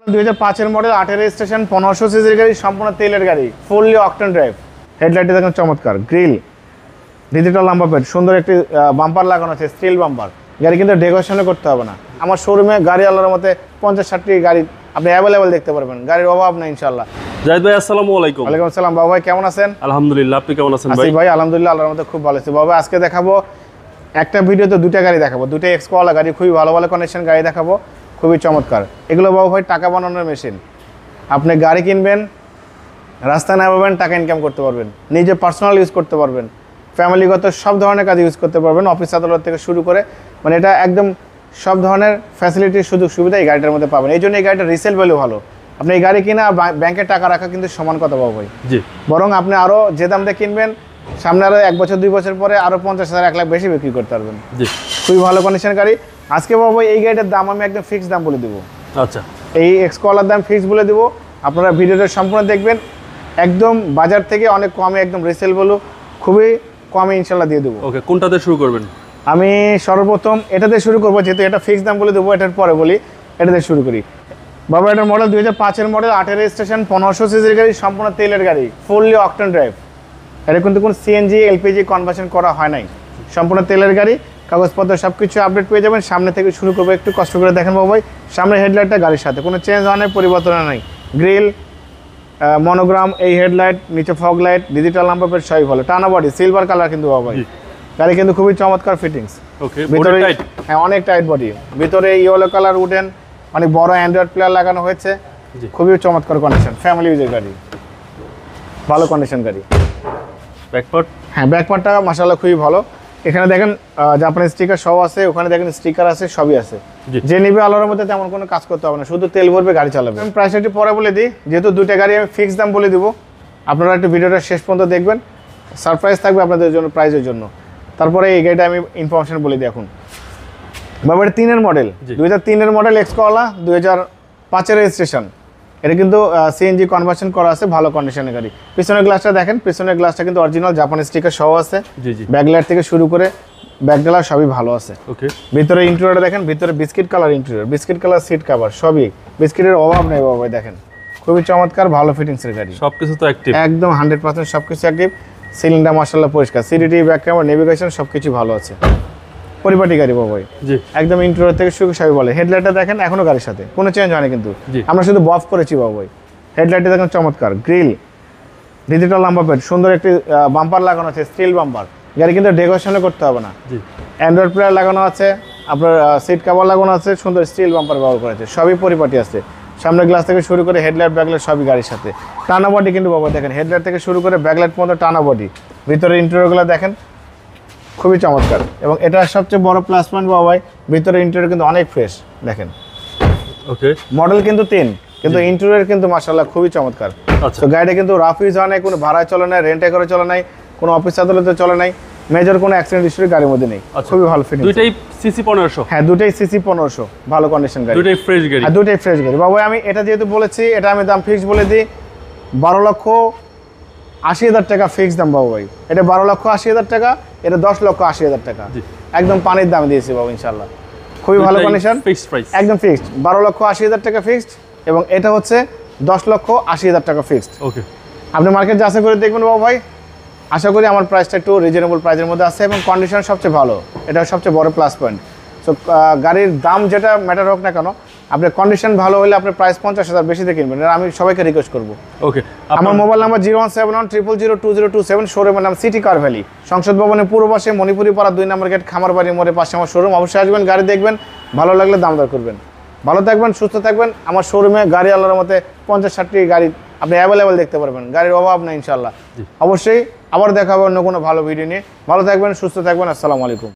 2005 এর মডেল 8 এর রেজিস্ট্রেশন 1500 সিসির গাড়ি, সম্পূর্ণ তেলের গাড়ি, ফুললি অকটেন ড্রাইভ। হেডলাইটে দেখেন চমৎকার গ্রিল, ডিজিটাল নাম্বার প্লেট, সুন্দর একটি বাম্পার লাগানো আছে, স্টিল বাম্পার। গাড়ি কিন্তু ডেকোরেশনে করতে হবে না। আমার শোরুমে গাড়ি আল্লাহর মতে 50-60টি গাড়ি আপনি অ্যাভেলেবেল দেখতে পারবেন, গাড়ির অভাব নেই ইনশাআল্লাহ। জাহিদ ভাই আসসালামু আলাইকুম। ওয়ালাইকুম আসসালাম। বাবা ভাই কেমন আছেন? আলহামদুলিল্লাহ, আপনি কেমন আছেন ভাই? ভাই আলহামদুলিল্লাহ, আল্লাহর মতে খুব ভালো আছি। বাবা আজকে দেখাবো একটা ভিডিওতে দুটো গাড়ি দেখাবো, দুটো এক্সকোয়ালা গাড়ি, খুবই ভালো ভালো কন্ডিশন গাড়ি দেখাবো, খুবই চমৎকার। এগুলো বাবু ভাই টাকা বানানোর মেশিন। আপনি গাড়ি কিনবেন, রাস্তায় নামাবেন, টাকা ইনকাম করতে পারবেন, নিজে পার্সোনাল ইউজ করতে পারবেন, ফ্যামিলিগত সব ধরনের কাজ ইউজ করতে পারবেন, অফিস আদালত থেকে শুরু করে, মানে এটা একদম সব ধরনের ফ্যাসিলিটির সুযোগ সুবিধা এই গাড়িটার মধ্যে পাবেন। এই জন্য এই গাড়িটা রিসেল ভ্যালু ভালো। আপনি এই গাড়ি কিনা ব্যাংকে টাকা রাখা কিন্তু সমান কথা বাবু ভাই। জি, বরং আপনি আরও যে দাম দিয়ে কিনবেন, সামনে আরও 1 বছর 2 বছর পরে আরও 50,000 1 লাখ বেশি বিক্রি করতে পারবেন। জি, খুবই ভালো কন্ডিশন গাড়ি। আজকে বাবু ভাই এই গাড়িটার দাম আমি একদম ফিক্সড দাম বলে দেবো। আচ্ছা, এই এক্সকোয়ালার দাম ফিক্সড বলে দেবো, আপনারা ভিডিওটা সম্পূর্ণ দেখবেন। একদম বাজার থেকে অনেক কমে, একদম রিসেল ভ্যালু খুবই কমে ইনশাল্লাহ দিয়ে দেবো। ওকে, কোনটাতে শুরু করবেন? আমি সর্বপ্রথম এটাতে শুরু করবো, যেহেতু এটা ফিক্সড দাম বলে দেবো, এটার পরে বলি। এটাতে শুরু করি বাবা। এটার মডেল 2005 এর মডেল, 8 এর রেজিস্ট্রেশন, 1500 সিসির গাড়ি, সম্পূর্ণ তেলের গাড়ি, ফুললি অকটেন ড্রাইভ। এটা কিন্তু কোনো সিএনজি এলপিজি কনভার্সন করা হয় নাই, সম্পূর্ণ তেলের গাড়ি। কাগজপত্র সব কিছু আপডেট পেয়ে যাবেন। সামনে থেকে শুরু করবো, একটু কষ্ট করে দেখেন বাবু ভাই। সামনে হেডলাইটটা গাড়ির সাথে কোনো চেঞ্জ হয় নাই, পরিবর্তন নাই। গ্রিল, মনোগ্রাম, এই হেডলাইট, নিচে fog light, digital number plate সবই ভালো। টানা বডি, সিলভার কালার কিন্তু বাবু ভাই। গাড়ি কিন্তু খুবই চমৎকার ফিটিংস। ওকে, ভিতরে হ্যাঁ অনেক টাইট বডি, ভিতরে ইয়েলো কালার উডেন, অনেক বড় অ্যান্ড্রয়েড প্লেয়ার লাগানো হয়েছে, খুবই চমৎকার কন্ডিশন, ফ্যামিলি ইউজের গাড়ি, ভালো কন্ডিশন গাড়ি। ব্যাকপার্ট, হ্যাঁ ব্যাকপার্টটা মাশাআল্লাহ খুবই ভালো। এখানে দেখেন জাপানি স্টিকার সহ আছে, ওখানে দেখেন স্টিকার আছে, সবই আছে। যে নিবে আলোর মধ্যে তেমন কোনো কাজ করতে হবে না, শুধু তেল ভরবে, গাড়ি চালাবে। আমি প্রাইসটা একটু পরে বলে দিই, যেহেতু দুইটা গাড়ি আমি ফিক্স দাম বলে দিব। আপনারা একটু ভিডিওটা শেষ পর্যন্ত দেখবেন, সারপ্রাইজ থাকবে আপনাদের জন্য প্রাইজের জন্য। তারপরে এই গাড়িটা আমি ইনফরমেশন বলে দিই এখন। বাবা এটা 3 এর মডেল, 2003 এর মডেল, এক্সকোয়ালা, 2005 এর রেজিস্ট্রেশন। এটা কিন্তু সিএনজি কনভার্সন করা আছে, ভালো কন্ডিশনের গাড়ি। পিছনের গ্লাসটা দেখেন, পিছনের গ্লাসটা কিন্তু অরিজিনাল জাপানি স্টিকার সহ আছে। জি জি, ব্যাকলাইট থেকে শুরু করে ব্যাকডালার সবই ভালো আছে। ওকে, ভিতরে ইন্টেরিয়রটা দেখেন, ভিতরে biscuit colour interior, biscuit colour seat cover, সবই বিস্কিটের অভাব নেই বাবা ভাই। দেখেন খুবই চমৎকার, ভালো ফিটিংসের গাড়ি, সবকিছু তো অ্যাক্টিভ, একদম 100% সবকিছু অ্যাক্টিভ। সিলিন্ডার মাশাআল্লাহ পরিষ্কার, সিডিটি, ব্যাক ক্যামেরা, নেভিগেশন সবকিছু ভালো আছে। পরিপাটি গাড়ি বাবা ভাই, জি, একদম ইন্টেরিয়র থেকে শুরু সবই বলে। হেডলাইটটা দেখেন এখনো গাড়ির সাথে কোনো চেঞ্জ হয়নি কিন্তু, আমরা শুধু বফ করেছি বাবা ভাই। হেডলাইটটা দেখেন চমৎকার, গ্রিল, ডিজিটাল নাম্বার প্লেট, সুন্দর একটি বাম্পার লাগানো আছে, স্টিল বাম্পার। গাড়ি কিন্তু ডেকোরেশনে করতে হবে না, অ্যান্ড্রয়েড প্লেয়ার লাগানো আছে, আপনার সিট কভার লাগানো আছে, সুন্দর স্টিল বাম্পার ব্যবহার করেছে, সবই পরিপাটি আছে। সামনের গ্লাস থেকে শুরু করে হেডলাইট, ব্যাকলাইট সবই গাড়ির সাথে। টানা বডি কিন্তু বাবা দেখেন, হেডলাইট থেকে শুরু করে ব্যাকলাইট পর্যন্ত টানা বডি। ভিতরে ইন্টেরিয়রগুলো দেখেন খুবই চমৎকার, এবং এটা সবচেয়ে বড় প্লাস পয়েন্ট বাবা ভাই, ভিতরে ইন্টেরিয়র কিন্তু অনেক ফ্রেশ দেখেন। ওকে, মডেল কিন্তু 3, কিন্তু ইন্টেরিয়র কিন্তু মাশাআল্লাহ খুবই চমৎকার। আচ্ছা, তো গাড়িটা কিন্তু রাফ ইউজ হয় নাই, কোনো ভাড়ায় চলে নাই, রেন্টে করে চলে নাই, কোনো অফিস আদালতে চলে নাই, মেজর কোনো অ্যাক্সিডেন্ট হিস্ট্রি গাড়ির মধ্যে নেই। খুবই ভালো ফিটিং। দুইটাই সিসি 1500? হ্যাঁ দুটাই সিসি 1500, ভালো কন্ডিশন গাড়ি, দুইটাই ফ্রেশ গাড়ি। হ্যাঁ দুটাই ফ্রেশ গাড়ি বাবা। আমি এটা যেহেতু বলেছি, এটা আমি দাম ফিক্স বলে দিই, 12,80,000 টাকা ফিক্স দাম বাবু ভাই। এটা 12,80,000 টাকা, এটা 10,80,000 টাকা, একদম পানির দাম দিয়েছি বাবু ইনশাল্লাহ। খুবই ভালো কন্ডিশন, ফিক্সড প্রাইস, একদম ফিক্সড 12,80,000 টাকা ফিক্সড, এবং এটা হচ্ছে 10,80,000 টাকা ফিক্সড। ওকে, আপনি মার্কেট যাচাই করে দেখবেন বাবু ভাই, আশা করি আমার প্রাইসটা একটু রিজনেবল প্রাইসের মধ্যে আছে, এবং কন্ডিশন সবচেয়ে ভালো, এটা সবচেয়ে বড় প্লাস পয়েন্ট। সো গাড়ির দাম যেটা ম্যাটার হোক না কেন, আপনার কন্ডিশন ভালো হলে আপনি প্রাইস 50,000 বেশিতে কিনবেন, এটা আমি সবাইকে রিকোয়েস্ট করবো। ওকে, আমার মোবাইল নাম্বার 01710002027, শোরুমের নাম সিটি কার ভ্যালি, সংসদ ভবনের পূর্ব পাশে, মণিপুরি পাড়া 2 নম্বর গেট, খামারবাড়ি মোড়ের পাশে আমার শোরুম। অবশ্যই আসবেন, গাড়ি দেখবেন, ভালো লাগলে দাম দর করবেন। ভালো থাকবেন, সুস্থ থাকবেন। আমার শোরুমে গাড়ি আল্লাহর মতে 50-60টি গাড়ি আপনি অ্যাভেলেবেল দেখতে পারবেন, গাড়ির অভাব নেই ইনশাআল্লাহ। অবশ্যই আবার দেখা হবে অন্য কোনো ভালো ভিডিও নিয়ে। ভালো থাকবেন, সুস্থ থাকবেন, আসসালামু আলাইকুম।